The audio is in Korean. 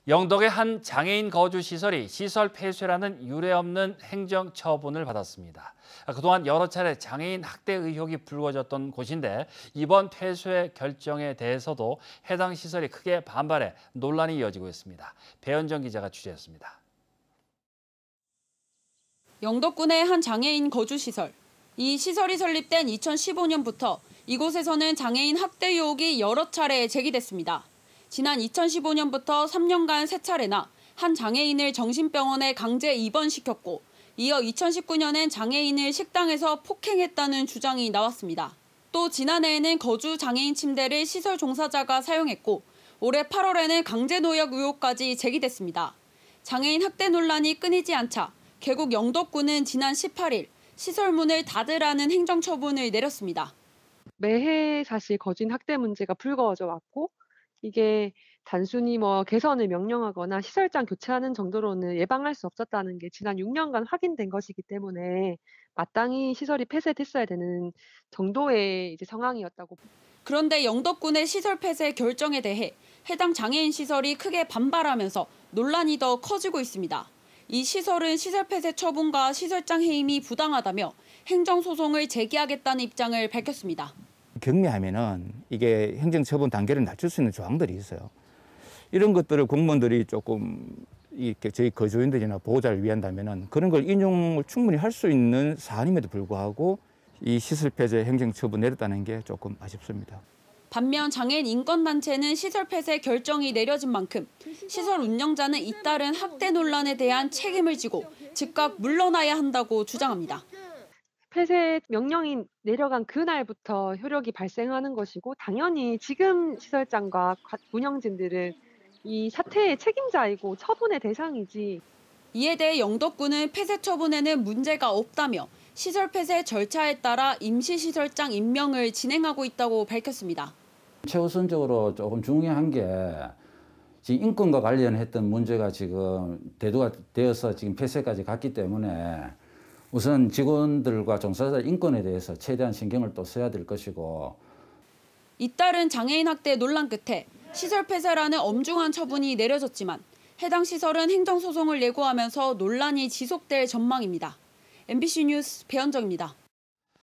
영덕의 한 장애인 거주 시설이 시설 폐쇄라는 유례없는 행정 처분을 받았습니다. 그동안 여러 차례 장애인 학대 의혹이 불거졌던 곳인데 이번 폐쇄 결정에 대해서도 해당 시설이 크게 반발해 논란이 이어지고 있습니다. 배현정 기자가 취재했습니다. 영덕군의 한 장애인 거주 시설. 이 시설이 설립된 2015년부터 이곳에서는 장애인 학대 의혹이 여러 차례 제기됐습니다. 지난 2015년부터 3년간 3차례나 한 장애인을 정신병원에 강제 입원시켰고 이어 2019년엔 장애인을 식당에서 폭행했다는 주장이 나왔습니다. 또 지난해에는 거주 장애인 침대를 시설 종사자가 사용했고 올해 8월에는 강제노역 의혹까지 제기됐습니다. 장애인 학대 논란이 끊이지 않자 결국 영덕군은 지난 18일 시설 문을 닫으라는 행정처분을 내렸습니다. 매해 사실 거주인 학대 문제가 불거져 왔고 이게 단순히 개선을 명령하거나 시설장 교체하는 정도로는 예방할 수 없었다는 게 지난 6년간 확인된 것이기 때문에 마땅히 시설이 폐쇄됐어야 되는 정도의 상황이었다고. 그런데 영덕군의 시설 폐쇄 결정에 대해 해당 장애인 시설이 크게 반발하면서 논란이 더 커지고 있습니다. 이 시설은 시설 폐쇄 처분과 시설장 해임이 부당하다며 행정소송을 제기하겠다는 입장을 밝혔습니다. 경미하면은 이게 행정처분 단계를 낮출 수 있는 조항들이 있어요. 이런 것들을 공무원들이 조금 이렇게 저희 거주인들이나 보호자를 위한다면은 그런 걸 인용을 충분히 할 수 있는 사안임에도 불구하고 이 시설 폐쇄 행정처분 내렸다는 게 조금 아쉽습니다. 반면 장애인 인권단체는 시설 폐쇄 결정이 내려진 만큼 시설 운영자는 잇따른 학대 논란에 대한 책임을 지고 즉각 물러나야 한다고 주장합니다. 폐쇄 명령이 내려간 그날부터 효력이 발생하는 것이고 당연히 지금 시설장과 운영진들은 이 사태의 책임자이고 처분의 대상이지. 이에 대해 영덕군은 폐쇄 처분에는 문제가 없다며 시설 폐쇄 절차에 따라 임시시설장 임명을 진행하고 있다고 밝혔습니다. 최우선적으로 조금 중요한 게 지금 인권과 관련했던 문제가 지금 대두가 되어서 지금 폐쇄까지 갔기 때문에 우선 직원들과 종사자 인권에 대해서 최대한 신경을 또 써야 될 것이고. 잇따른 장애인 학대 논란 끝에 시설 폐쇄라는 엄중한 처분이 내려졌지만 해당 시설은 행정소송을 예고하면서 논란이 지속될 전망입니다. MBC 뉴스 배현정입니다.